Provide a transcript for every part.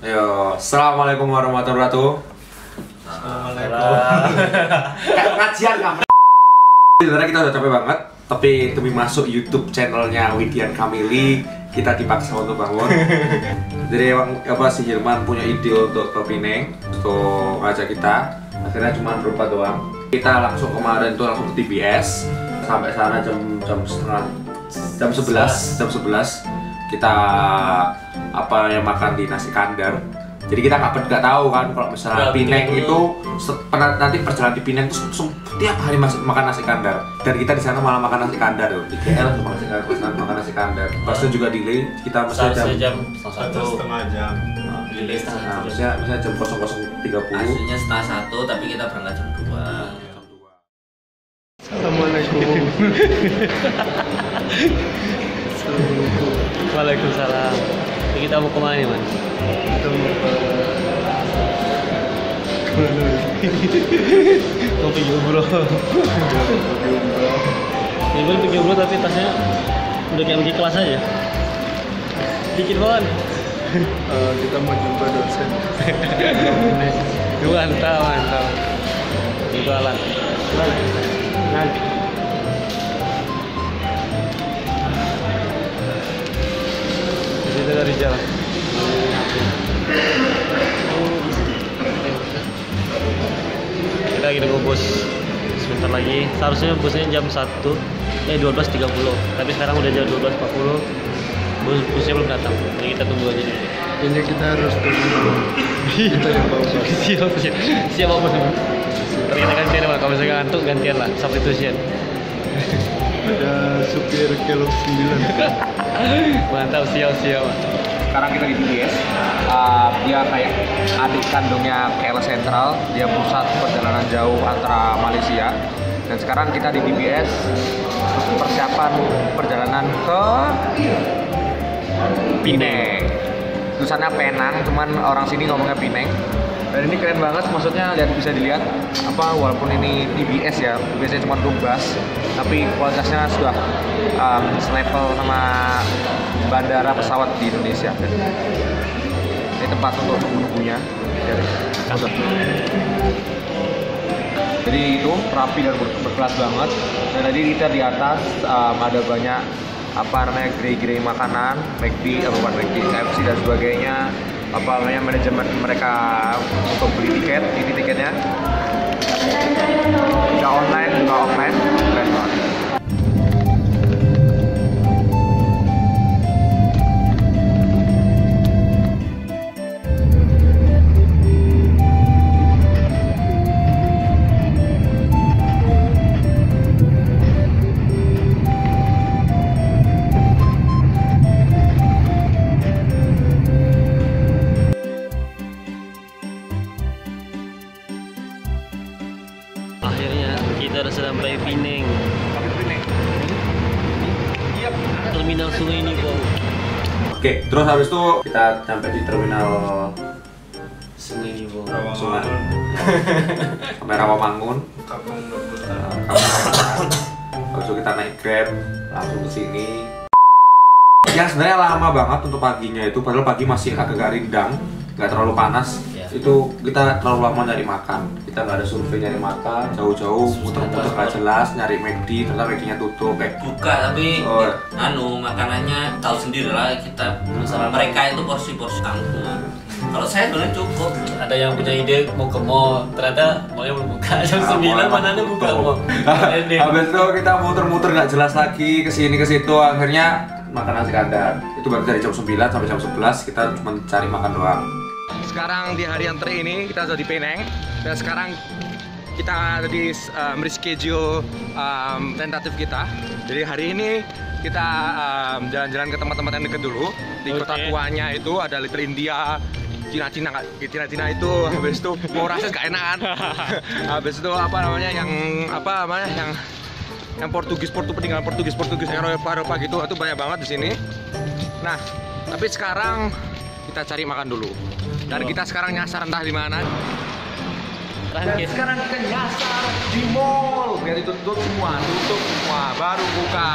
Ayo, assalamualaikum warahmatullahi wabarakatuh. Assalamualaikum. Kayak pengajian kamu. Sebenarnya kita udah capek banget, tapi demi masuk YouTube channelnya Widian Kamili, kita dipaksa untuk bangun. Jadi emang apa si Hilman punya ide untuk ke Pineng, untuk ngajak kita. Akhirnya cuma berempat doang. Kita langsung kemarin tuh langsung ke TBS. Sampai sana jam 11 kita apa yang makan di nasi kandar. Jadi kita nggak tahu kan kalau misalnya Pineng itu nanti perjalanan di Pineng itu tiap hari makan nasi kandar. Dan kita di sana malah makan nasi kandar tuh. Di KL cuma makan nasi kandar. Pas itu juga delay, kita mesti jam 1,5 jam. Delay setengah. Misalnya jam 00.30. Aslinya setengah 1 tapi kita berangkat jam 2. Assalamualaikum. Waalaikumsalam. Jadi kita mau kemana nih, Man? Kita mau ke Mau pergi umroh. Ini pergi umroh tapi tasnya udah kayak pergi kelas aja. Dikit banget. kita mau jumpa dosen. Mantap. Jualan. Nanti. Kita dari jalan. Kita lagi nunggu bus sebentar lagi. Seharusnya busnya jam 12.30. Tapi sekarang udah jam 12.40. Busnya belum datang. Jadi kita tunggu aja dulu. Ini kita harus tunggu. Kita yang bawa bus. Siap bos. Ntar kita gantian ya, kalau misalnya ngantuk gantian lah, substitution. Ada supir kelok 9. Mantap, siap. Sekarang kita di TBS. Dia kayak adik kandungnya KL Sentral. Dia pusat perjalanan jauh antara Malaysia. Dan sekarang kita di TBS persiapan perjalanan ke Pineng. Tulisannya Penang, cuman orang sini ngomongnya Pineng. Dan ini keren banget, maksudnya bisa dilihat apa walaupun ini TBS ya, biasanya cuma tugas, tapi kualitasnya sudah selevel sama bandara pesawat di Indonesia. Dan ini tempat untuk menunggunya. Jadi itu rapi dan berkelas banget. Dan tadi kita di atas ada banyak apa namanya gerai-gerai makanan, McD, bukan McD, KFC dan sebagainya. Apa namanya manajemen mereka untuk beli tiket, ini tiketnya bisa online juga offline, keren banget. Akhirnya kita udah sampai Pineng. Iya. Terminal Sungai Nibong. Oke, terus habis itu kita sampai di terminal Sungai Nibong. Sungai sampai Rawamangun. Kampung Habis itu kita naik Grab langsung ke sini. Yang sebenarnya lama banget untuk paginya itu, padahal pagi masih agak rindang, nggak terlalu panas. Ya. Itu kita terlalu lama nyari makan. Kita nggak ada survei nyari makan, jauh-jauh muter-muter nggak jelas, nyari McD, ternyata McD-nya tutup. Buka tapi makanannya tahu sendiri lah kita. Masalah mereka itu porsi-porsi tanggung. Kalau saya sebenarnya cukup. Ada yang punya ide mau ke mall, ternyata mallnya belum buka. Jam 9 mana ada buka mall. Habis itu kita muter-muter nggak jelas lagi, kesini ke situ, akhirnya makan nasi kandar. Itu berarti dari jam 9 sampai jam 11 kita cuma cari makan doang. Sekarang di hari yang ini kita sudah di Penang dan sekarang kita ada di reschedule tentatif kita. Jadi hari ini kita jalan-jalan ke tempat-tempat yang dekat dulu. Di kota tuanya itu ada Little India, Cina itu, habis itu mau rasa gak enak kan. Habis itu apa namanya yang Portugis peninggalan Portugis Eropa gitu, itu banyak banget di sini. Nah, tapi sekarang kita cari makan dulu. Dan kita sekarang nyasar entah di mana. Dan sekarang kita nyasar di mall. Biar tutup semua, baru buka.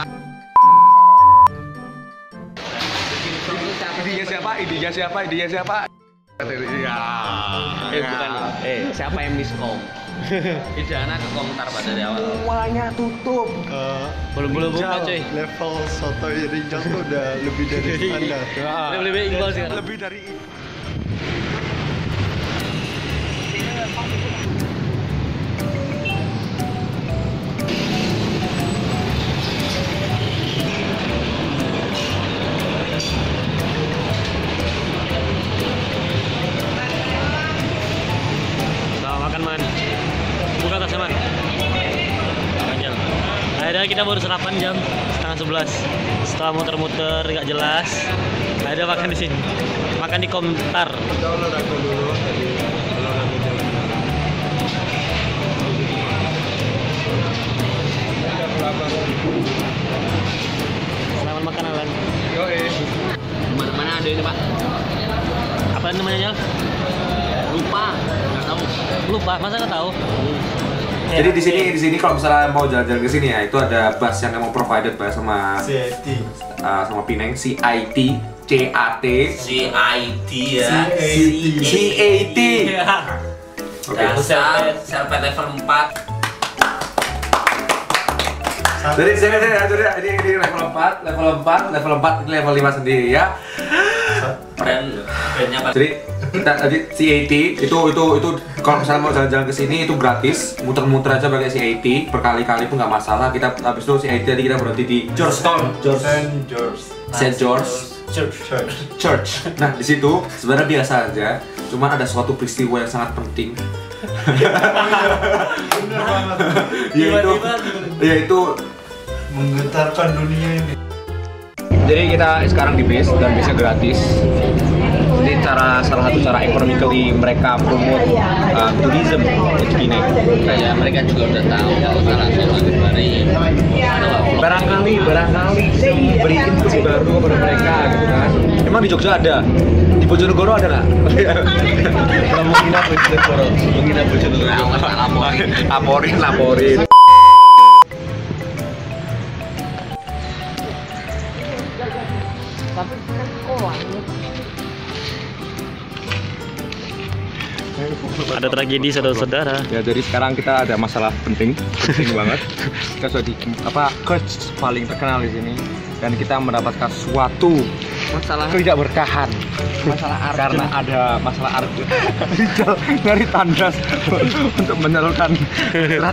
Idenya siapa? Bukan. Siapa yang miskom? Idana ke komentar pada dari awal. Semuanya tutup. Belum buka cuy. Level soto Rinjal tuh udah lebih dari standar. Lebih ikhlas ya. Lebih dari Makan man, buka tasnya man. Panjang. Akhirnya kita baru sarapan jam 10:30. Setelah muter-muter nggak jelas, akhirnya makan di sini. Makan di Komentar. kita olahraga dulu tadi olahraga jalan. Ada pelabang. Selamat makan Alan. Mana ada ini Pak? Apa namanya Jal? Lupa, nggak tahu. Lupa, masa nggak tahu? Jadi di sini kalau misalnya mau jalan-jalan ke sini ya, itu ada bus yang emang provided Pak sama CIT. sama Pineng, CIT, CAT, CIT ya. CAT. Oke. Dasar sampai level 4. Jadi ini level 4, level 4 ini level 5 sendiri ya. Brandnya Pak. Jadi kita tadi CAT itu kalau misalnya mau jalan-jalan ke sini itu gratis, muter-muter aja pakai CAT berkali-kali pun nggak masalah. Kita habis itu CAT tadi kita berhenti di Georgetown, St. George Church. Nah di situ sebenarnya biasa aja, cuman ada suatu peristiwa yang sangat penting. yaitu Menggetarkan dunia ini. jadi kita sekarang di base dan base gratis. Jadi salah satu cara economically mereka promote tourism di Pineng. Kayak mereka juga udah tahu kalau salah satu dari Barangkali beri info baru kepada mereka gitu kan. Emang di Jogja ada? Di Bojonegoro ada nggak? menghina Bojonegoro. Laporin. Ada tragedi saudara-saudara. Ya jadi sekarang kita ada masalah penting banget. Kita sudah di curse paling terkenal di sini dan kita mendapatkan suatu Masalah ketidakberkahan. Masalah Arjun. Karena ada masalah Arjun. Rijal nyari tandas untuk menyalurkan surat.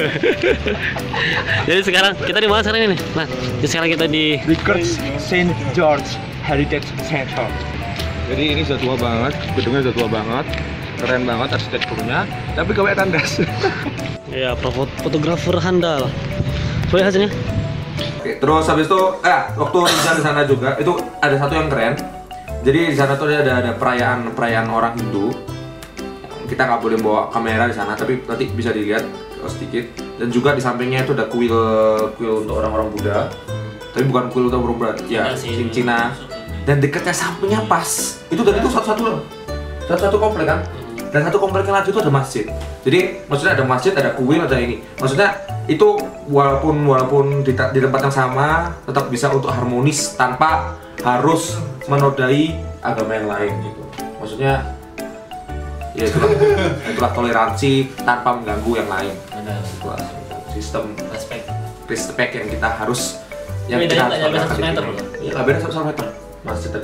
Jadi sekarang kita di mana sekarang ini? Nah, jadi sekarang kita di Curse St. George Heritage Center. Jadi ini sudah tua banget, gedungnya sudah tua banget, keren banget arsitekturnya, tapi gak pakai tandas. ya fotografer handal. Boleh hasilnya? Oke, terus habis itu, waktu Rizal di sana juga itu ada satu yang keren. Jadi di sana tuh ada perayaan orang Hindu. Kita nggak boleh bawa kamera di sana, tapi nanti bisa dilihat sedikit. Dan juga di sampingnya itu ada kuil untuk orang-orang Buddha. Tapi bukan kuil untuk orang Buddha, ya Cina. Dan dekatnya sampingnya pas. Itu satu komplek kan. Dan satu komplek yang lagi itu ada masjid. Jadi maksudnya ada masjid, ada kuil, ada ini. Maksudnya itu walaupun di tempat yang sama tetap bisa untuk harmonis tanpa harus menodai agama yang lain gitu. Maksudnya ya itulah toleransi tanpa mengganggu yang lain. Itulah sistem respect yang kita harus bedanya nggak nyampe 100 meter loh. Iya, nggak beda 100 meter. Masjid ada.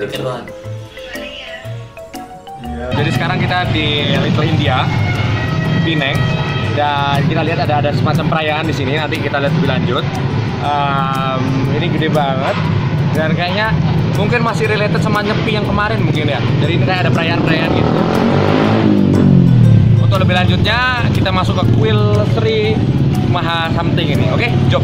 Jadi sekarang kita di Little India, Pineng, dan kita lihat ada semacam perayaan di sini. Nanti kita lihat lebih lanjut. Ini gede banget dan kayaknya mungkin masih related sama Nyepi yang kemarin mungkin ya. Jadi ini kayak ada perayaan gitu. Untuk lebih lanjutnya kita masuk ke kuil Sri Maha Something ini. Oke, job.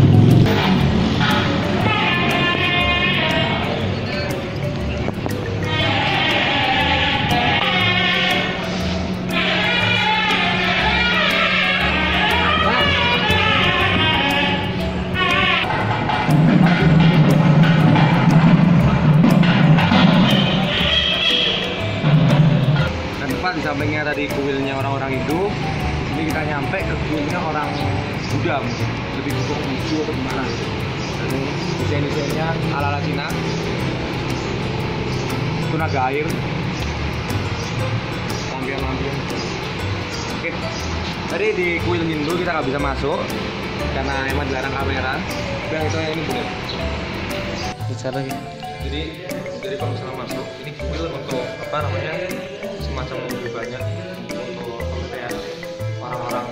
Di sampingnya tadi kuilnya orang-orang Hindu, ini kita nyampe ke kuilnya orang Buddha, lebih ke Hindu atau gimana gitu. Ini desain-desainnya ala-ala Cina, itu naga air. lampion. Oke, tadi di kuil Hindu kita nggak bisa masuk karena emang dilarang kamera. Dan itu ini boleh. Bicara lagi. Jadi kalau misalnya masuk, ini kuil untuk apa namanya, semacam lebih banyak untuk kayak orang-orang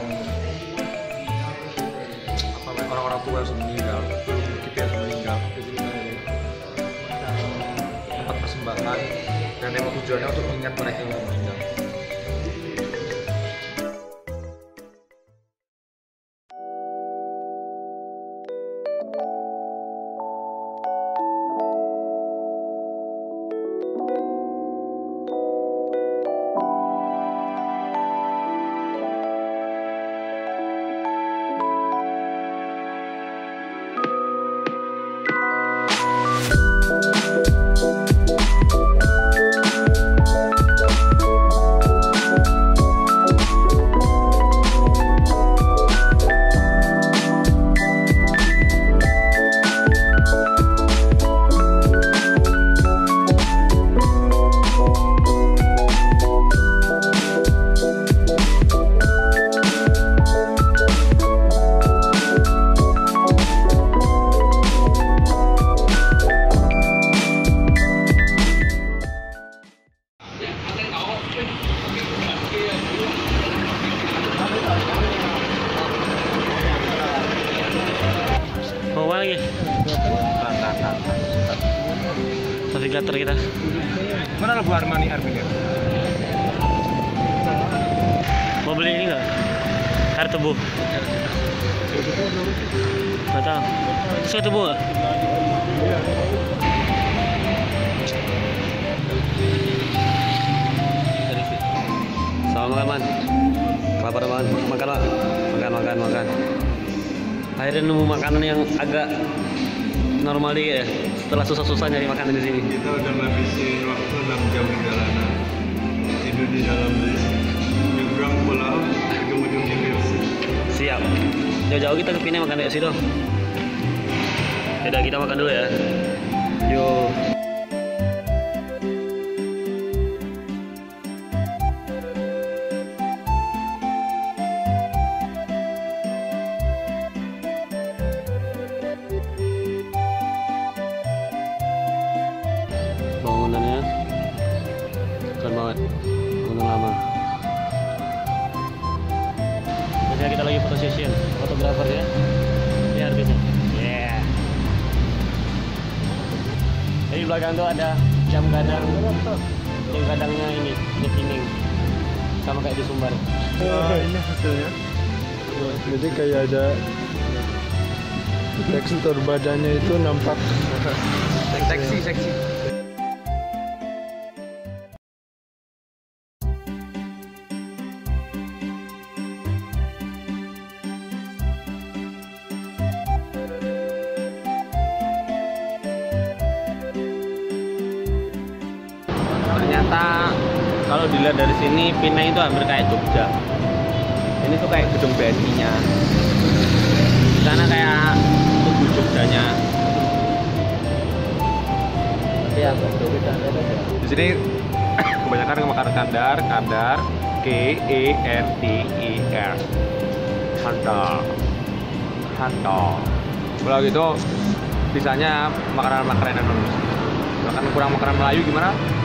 orang-orang tua yang sudah meninggal, kita yang sudah meninggal. Di sini tempat persembahan dan emang tujuannya untuk mengingat mereka yang sudah meninggal. Lagi navigator kita. Mana Bu Armani Armini? Mau beli ini nggak? Air tebu. Nggak tahu. Suka tebu nggak? Sama makan man. Lapar man. Makan lah. Makan. Akhirnya nemu makanan yang agak normal dikit ya. Setelah susah-susah nyari makanan di sini. Kita udah ngabisin waktu 6 jam di jalanan. Tidur di dalam bis, nyebrang pulau, ke ujung hilir. Siap. Jauh-jauh kita ke Pineng makan di situ. Yaudah kita makan dulu ya. Yuk. Bangunannya keren banget, bangunan lama. Biasanya kita lagi foto session, fotografer ya, ini artisnya. Yeah. Jadi di belakang tuh ada jam gadang ini di Pineng, sama kayak di Sumbar. Ini hasilnya. Jadi kayak ada tekstur badannya itu nampak Seksi. Ternyata kalau dilihat dari sini Pineng itu hampir kayak Jogja. Ini tuh kayak gedung BNI-nya. Di sana kayak Tugu Jogjanya. Tapi ya beda. Di sini kebanyakan makanan kandar, KENTER. Kandar. Kalau gitu sisanya makanan Indonesia. Makan kurang makanan Melayu gimana?